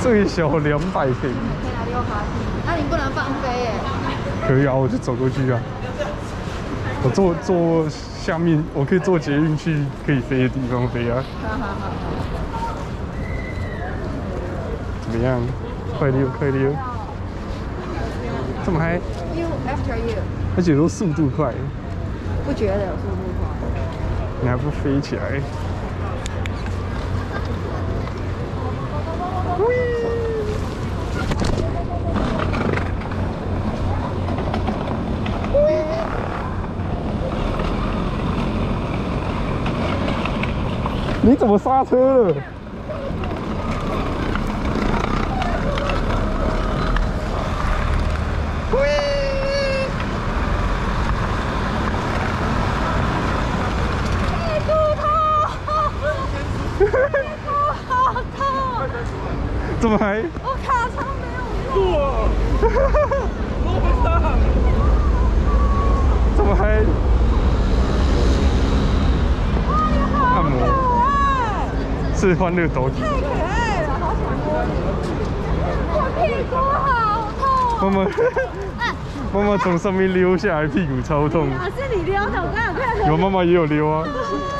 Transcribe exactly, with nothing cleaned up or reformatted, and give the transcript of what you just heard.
最小两百平。 可以拿溜滑梯，那你不能放飞耶。 可以啊，我就走过去啊。我坐坐下面，我可以坐捷运去可以飞的地方飞啊。 好好好。 怎么样？快溜快溜！这么嗨 You after you。 而且都速度快， 不觉得有速度快？ 你还不飞起来？你怎么刹车了？ 好痛！ 这么嗨？ 我卡车没有用。 这么嗨？按摩是欢乐斗体。 太可爱了，好想摸你。我屁股好痛。 妈妈，妈妈从上面溜下来，屁股超痛。 啊，是你溜的，我刚刚看。 有妈妈也有溜啊。